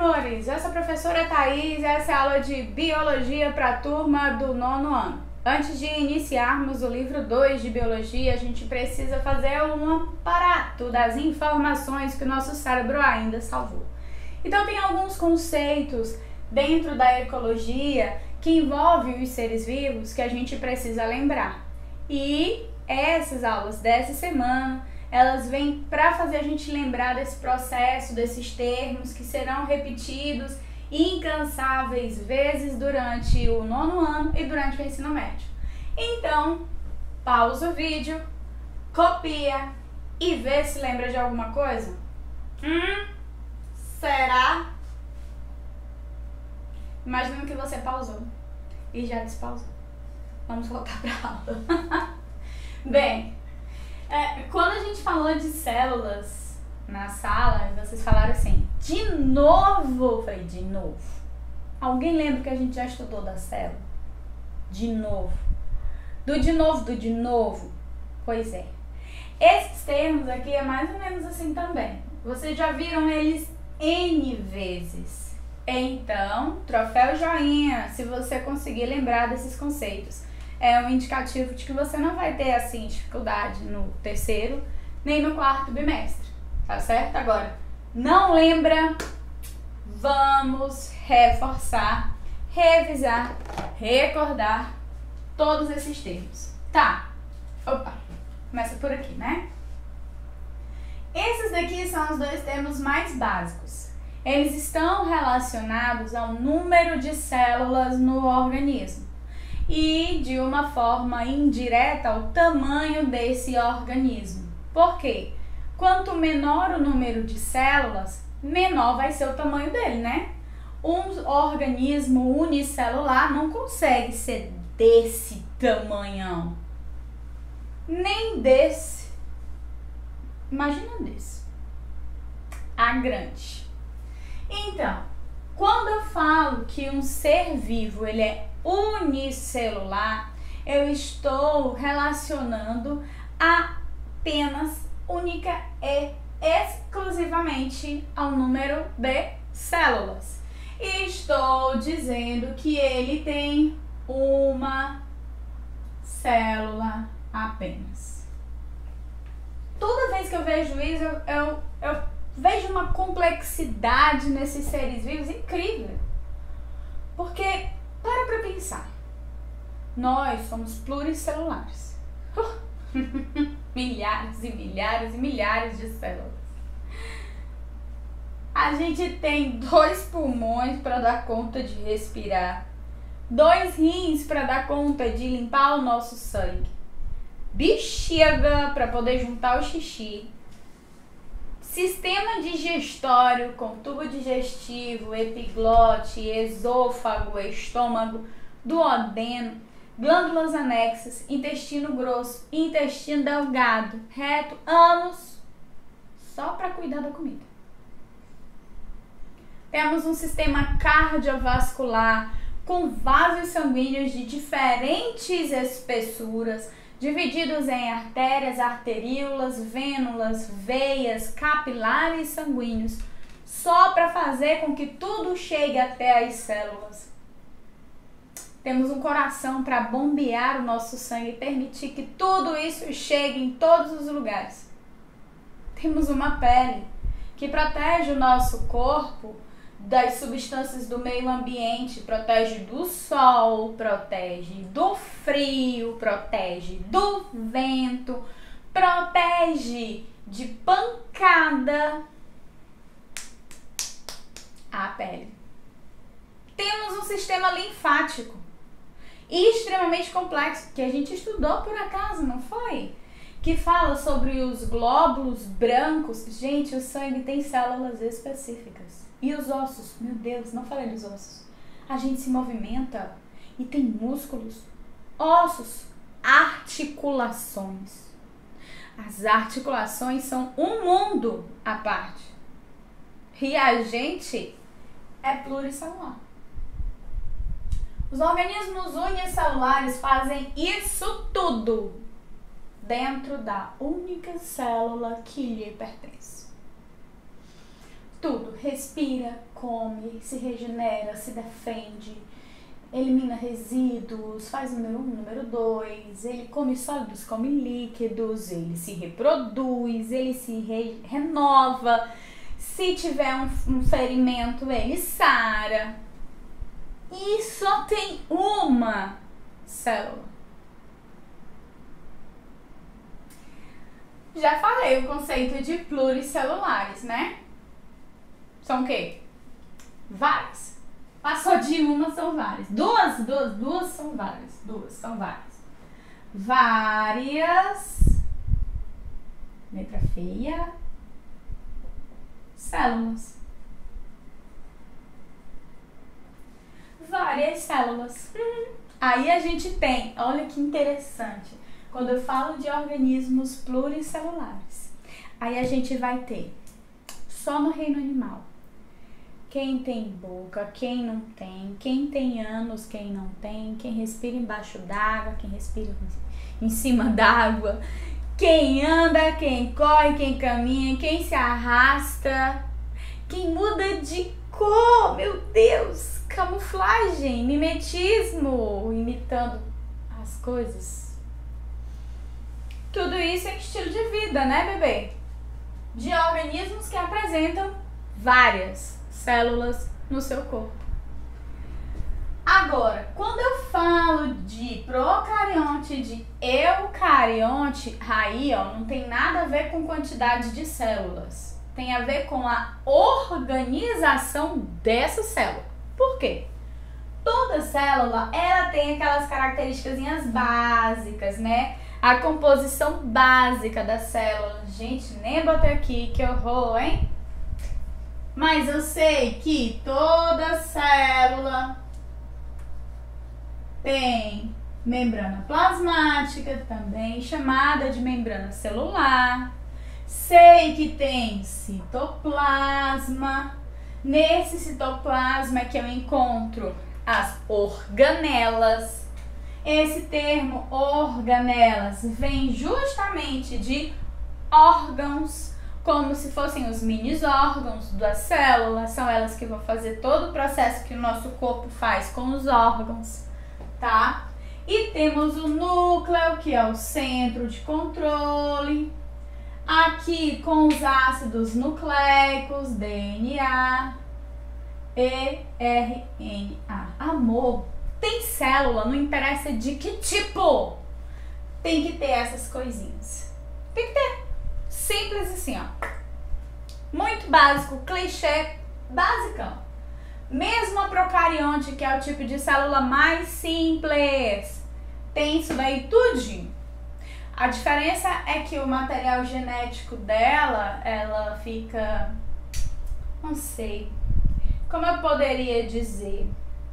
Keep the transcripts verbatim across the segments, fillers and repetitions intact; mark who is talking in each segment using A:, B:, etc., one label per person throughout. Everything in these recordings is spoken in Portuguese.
A: amores! Eu sou a professora Thaís e essa é a aula de Biologia para a turma do nono ano. Antes de iniciarmos o livro dois de Biologia, a gente precisa fazer um aparato das informações que o nosso cérebro ainda salvou. Então tem alguns conceitos dentro da ecologia que envolvem os seres vivos que a gente precisa lembrar. E essas aulas dessa semana, elas vêm para fazer a gente lembrar desse processo, desses termos que serão repetidos incansáveis vezes durante o nono ano e durante o ensino médio. Então, pausa o vídeo, copia e vê se lembra de alguma coisa. Hum? Será? Imagina que você pausou e já despausou. Vamos voltar para a aula. Bem, é, quando a gente falou de células na sala, vocês falaram assim, de novo? Eu falei, de novo. Alguém lembra que a gente já estudou da célula? De novo. Do de novo, do de novo? Pois é. Esses termos aqui é mais ou menos assim também. Vocês já viram eles N vezes. Então, troféu joinha, se você conseguir lembrar desses conceitos. É um indicativo de que você não vai ter, assim, dificuldade no terceiro, nem no quarto bimestre, tá certo? Agora, não lembra? Vamos reforçar, revisar, recordar todos esses termos. Tá, opa, começa por aqui, né? Esses daqui são os dois termos mais básicos. Eles estão relacionados ao número de células no organismo e, de uma forma indireta, ao tamanho desse organismo. Por quê? Quanto menor o número de células, menor vai ser o tamanho dele, né? Um organismo unicelular não consegue ser desse tamanhão, nem desse. Imagina desse. A grande. Então, quando eu falo que um ser vivo ele é unicelular, eu estou relacionando apenas, única e exclusivamente ao número de células. E estou dizendo que ele tem uma célula apenas. Toda vez que eu vejo isso, eu, eu, eu vejo uma complexidade nesses seres vivos incrível. Porque, para pra pensar, nós somos pluricelulares. Uh, milhares e milhares e milhares de células. A gente tem dois pulmões para dar conta de respirar, dois rins para dar conta de limpar o nosso sangue, bexiga para poder juntar o xixi, sistema digestório com tubo digestivo, epiglote, esôfago, estômago, duodeno, glândulas anexas, intestino grosso, intestino delgado, reto, ânus, só para cuidar da comida. Temos um sistema cardiovascular com vasos sanguíneos de diferentes espessuras, divididos em artérias, arteríolas, vênulas, veias, capilares sanguíneos, só para fazer com que tudo chegue até as células. Temos um coração para bombear o nosso sangue e permitir que tudo isso chegue em todos os lugares. Temos uma pele que protege o nosso corpo das substâncias do meio ambiente, protege do sol, protege do frio, protege do vento, protege de pancada a pele. Temos um sistema linfático extremamente complexo, que a gente estudou por acaso, não foi? Que fala sobre os glóbulos brancos. Gente, o sangue tem células específicas. E os ossos? Meu Deus, não falei dos ossos. A gente se movimenta e tem músculos, ossos, articulações. As articulações são um mundo à parte. E a gente é pluricelular. Os organismos unicelulares fazem isso tudo dentro da única célula que lhe pertence. tudo. Respira, come, se regenera, se defende, elimina resíduos, faz número um, número dois, ele come sólidos, come líquidos, ele se reproduz, ele se re renova, se tiver um, um ferimento, ele sara. E só tem uma célula. Já falei o conceito de pluricelulares, né? São o quê? Várias. Passou de uma, são várias. Duas, duas, duas são várias. Duas são várias. Várias. Letra feia. Células. Várias células. Aí a gente tem, olha que interessante, quando eu falo de organismos pluricelulares, aí a gente vai ter, só no reino animal, quem tem boca, quem não tem, quem tem ânus, quem não tem, quem respira embaixo d'água, quem respira em cima d'água, quem anda, quem corre, quem caminha, quem se arrasta, quem muda de cor, meu Deus, camuflagem, mimetismo, imitando as coisas. Tudo isso é estilo de vida, né, bebê? De organismos que apresentam várias células no seu corpo. Agora, quando eu falo de procarionte e de eucarionte, aí ó, não tem nada a ver com quantidade de células. Tem a ver com a organização dessa célula. Por quê? Toda célula, ela tem aquelas características básicas, né? A composição básica da célula. Gente, nem botei aqui, que horror, hein? Mas eu sei que toda célula tem membrana plasmática, também chamada de membrana celular. Sei que tem citoplasma. Nesse citoplasma é que eu encontro as organelas. Esse termo organelas vem justamente de órgãos, como se fossem os mini órgãos da célula. São elas que vão fazer todo o processo que o nosso corpo faz com os órgãos, tá? E temos o núcleo, que é o centro de controle. Aqui com os ácidos nucleicos, D N A, E R N A. Amor, tem célula, não interessa de que tipo, tem que ter essas coisinhas. Tem que ter. Simples assim, ó. Muito básico, clichê, basicão. Mesmo a procarionte, que é o tipo de célula mais simples, tem isso daí tudinho. A diferença é que o material genético dela, ela fica, não sei, como eu poderia dizer,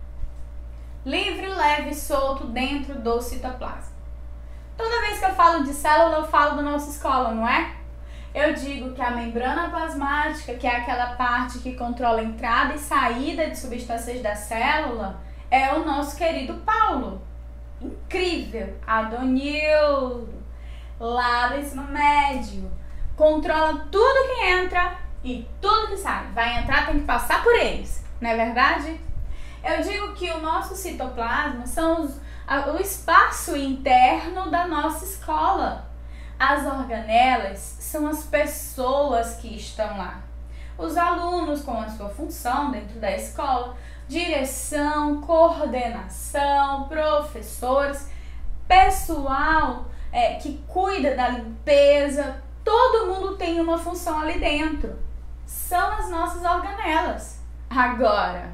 A: livre, leve e solto dentro do citoplasma. Toda vez que eu falo de célula, eu falo da nossa escola, não é? Eu digo que a membrana plasmática, que é aquela parte que controla a entrada e saída de substâncias da célula, é o nosso querido Paulo. Incrível! Adonildo, lá do ensino médio. Controla tudo que entra e tudo que sai. Vai entrar, tem que passar por eles, não é verdade? Eu digo que o nosso citoplasma são os, a, o espaço interno da nossa escola. As organelas são as pessoas que estão lá. Os alunos com a sua função dentro da escola, direção, coordenação, professores, pessoal é, que cuida da limpeza, todo mundo tem uma função ali dentro. São as nossas organelas. Agora,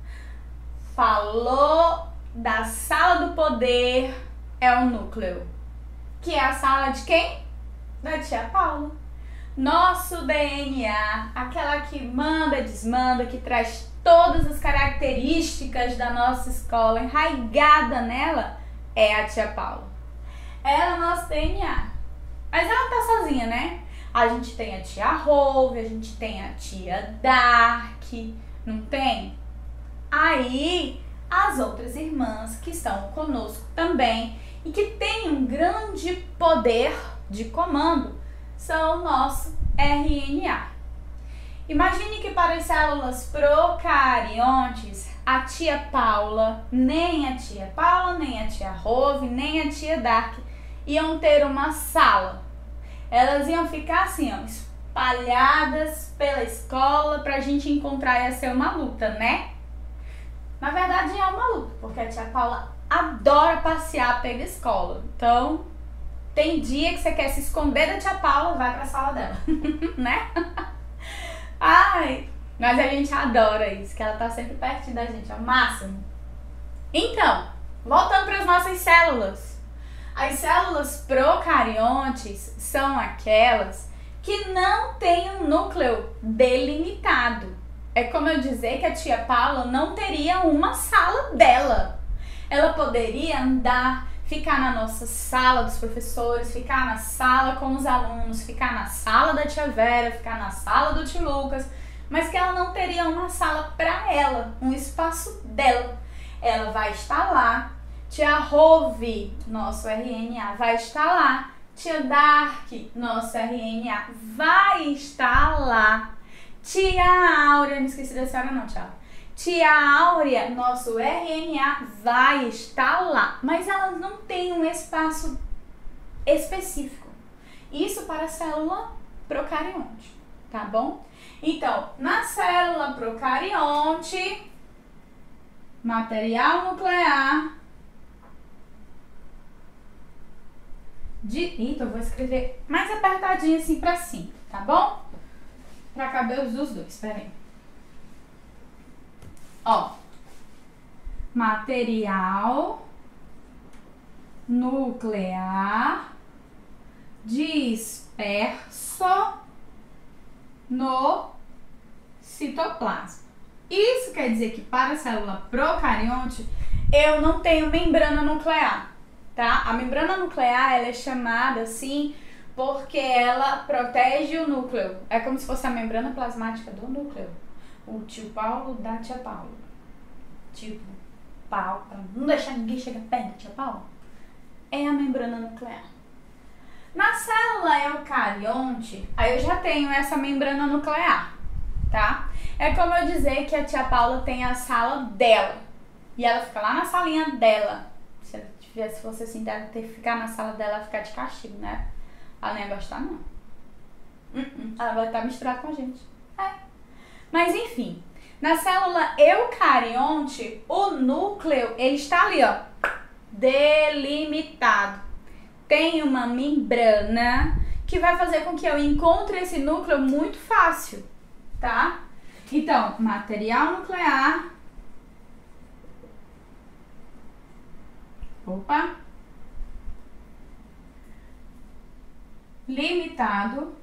A: falou da sala do poder, é o núcleo. Que é a sala de quem? Da tia Paula. Nosso D N A, aquela que manda, desmanda, que traz todas as características da nossa escola, enraigada nela, é a tia Paula. Ela é o nosso D N A. Mas ela tá sozinha, né? A gente tem a tia Rove, a gente tem a tia Dark, não tem? Aí, as outras irmãs que estão conosco também e que têm um grande poder de comando são o nosso R N A. Imagine que para as células procariontes, a tia Paula, nem a tia Paula, nem a tia Rove, nem a tia Dark iam ter uma sala. Elas iam ficar assim, ó, espalhadas pela escola, pra gente encontrar. Ia ser uma luta, né? Na verdade é uma luta, porque a tia Paula adora passear pela escola. Então, tem dia que você quer se esconder da tia Paula, vai pra sala dela, né? Ai, mas a gente adora isso, que ela tá sempre pertinho da gente, é o máximo. Então, voltando para as nossas células. As células procariontes são aquelas que não têm um núcleo delimitado. É como eu dizer que a tia Paula não teria uma sala dela. Ela poderia andar, ficar na nossa sala dos professores, ficar na sala com os alunos, ficar na sala da tia Vera, ficar na sala do tio Lucas, mas que ela não teria uma sala para ela, um espaço dela. Ela vai estar lá. Tia Rove, nosso R N A, vai estar lá. Tia Dark, nosso R N A, vai estar lá. Tia Áurea, não esqueci da senhora não, tia. Tia Áurea, nosso R N A, vai estar lá. Mas elas não têm um espaço específico. Isso para a célula procarionte, tá bom? Então, na célula procarionte, material nuclear de... Eita, eu vou escrever mais apertadinho assim pra cima, tá bom? Pra caber os dos dois, pera aí. Ó, material nuclear disperso no citoplasma. Isso quer dizer que para a célula procarionte eu não tenho membrana nuclear, tá? A membrana nuclear ela é chamada assim porque ela protege o núcleo. É como se fosse a membrana plasmática do núcleo. O tio Paulo da tia Paula. Tipo, Paulo, pra não deixar ninguém chegar perto da tia Paula. É a membrana nuclear. Na célula eucarionte, aí eu já tenho essa membrana nuclear, tá? É como eu dizer que a tia Paula tem a sala dela. E ela fica lá na salinha dela. Se ela tivesse, fosse assim, deve ter que ficar na sala dela, ficar de castigo, né? Ela não ia gostar, não. Uh -uh. Ela vai estar misturada com a gente. É. Mas enfim, na célula eucarionte, o núcleo, ele está ali, ó, delimitado. Tem uma membrana que vai fazer com que eu encontre esse núcleo muito fácil, tá? Então, material nuclear. Opa. Limitado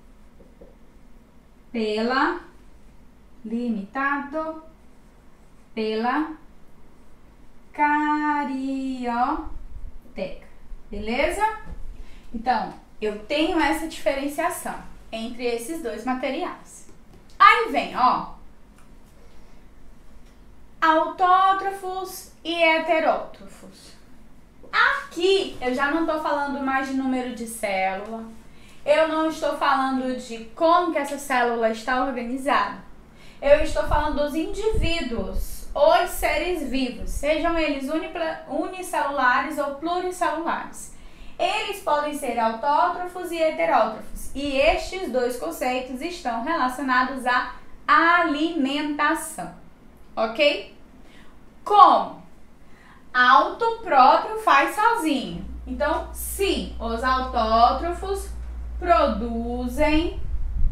A: pela limitado pela carioteca, beleza? Então, eu tenho essa diferenciação entre esses dois materiais. Aí vem, ó, autótrofos e heterótrofos. Aqui eu já não estou falando mais de número de célula, eu não estou falando de como que essa célula está organizada, eu estou falando dos indivíduos, os seres vivos, sejam eles unicelulares ou pluricelulares. Eles podem ser autótrofos e heterótrofos, e estes dois conceitos estão relacionados à alimentação, ok? Como? Auto próprio faz sozinho. Então, sim, os autótrofos produzem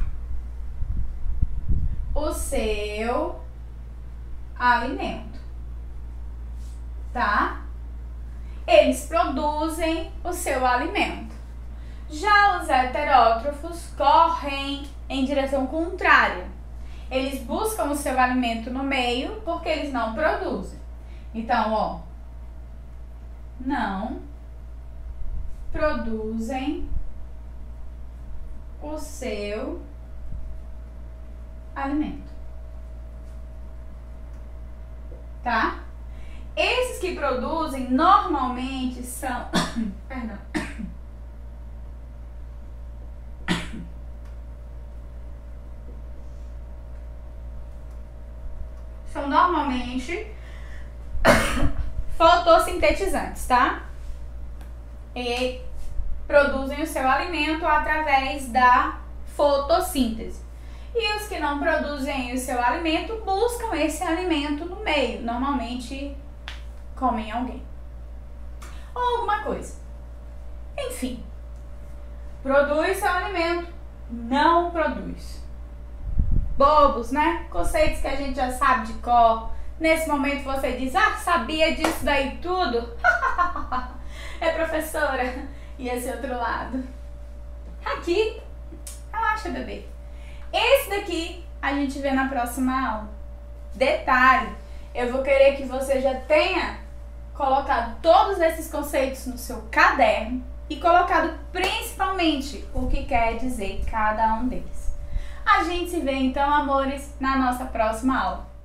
A: o seu alimento, tá? Eles produzem o seu alimento. Já os heterótrofos correm em direção contrária. Eles buscam o seu alimento no meio porque eles não produzem. Então, ó, não produzem o seu alimento, tá? Esses que produzem normalmente são, perdão, normalmente fotossintetizantes, tá? E produzem o seu alimento através da fotossíntese. E os que não produzem o seu alimento buscam esse alimento no meio, normalmente comem alguém ou alguma coisa. Enfim, produz seu alimento, não produz. Bobos, né? Conceitos que a gente já sabe de cor. Nesse momento você diz, ah, sabia disso daí tudo? É professora. E esse outro lado? Aqui, relaxa, bebê. Esse daqui a gente vê na próxima aula. Detalhe, eu vou querer que você já tenha colocado todos esses conceitos no seu caderno e colocado principalmente o que quer dizer cada um deles. A gente se vê então, amores, na nossa próxima aula.